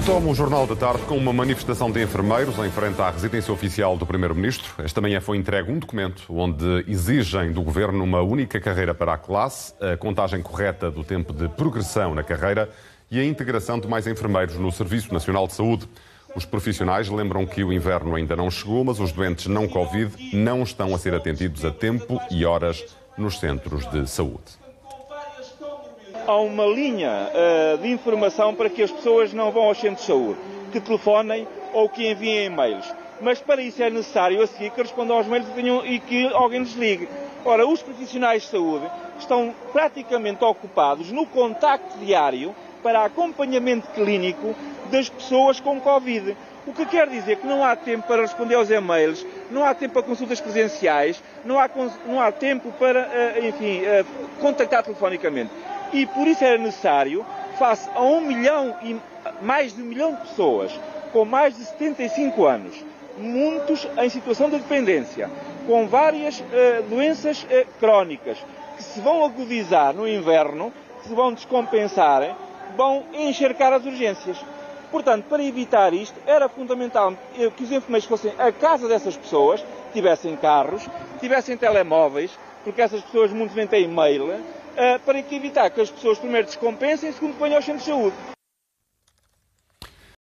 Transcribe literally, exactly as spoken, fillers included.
Retoma o Jornal da Tarde com uma manifestação de enfermeiros em frente à residência oficial do Primeiro-Ministro. Esta manhã foi entregue um documento onde exigem do Governo uma única carreira para a classe, a contagem correta do tempo de progressão na carreira e a integração de mais enfermeiros no Serviço Nacional de Saúde. Os profissionais lembram que o inverno ainda não chegou, mas os doentes não Covid não estão a ser atendidos a tempo e horas nos centros de saúde. Há uma linha uh, de informação para que as pessoas não vão aos centros de saúde, que telefonem ou que enviem e-mails. Mas para isso é necessário a seguir que respondam aos e-mails e que alguém lhes ligue. Ora, os profissionais de saúde estão praticamente ocupados no contacto diário para acompanhamento clínico das pessoas com Covid. O que quer dizer que não há tempo para responder aos e-mails, não há tempo para consultas presenciais, não há, não há tempo para, uh, enfim, uh, contactar telefonicamente. E por isso era necessário, face a um milhão e mais de um milhão de pessoas com mais de setenta e cinco anos, muitos em situação de dependência, com várias uh, doenças uh, crónicas, que se vão agudizar no inverno, que se vão descompensar, vão encharcar as urgências. Portanto, para evitar isto, era fundamental que os enfermeiros fossem à casa dessas pessoas, tivessem carros, tivessem telemóveis, porque essas pessoas muitas vezes têm e-mail, para evitar que as pessoas primeiro descompensem e segundo ponham aos centros de saúde.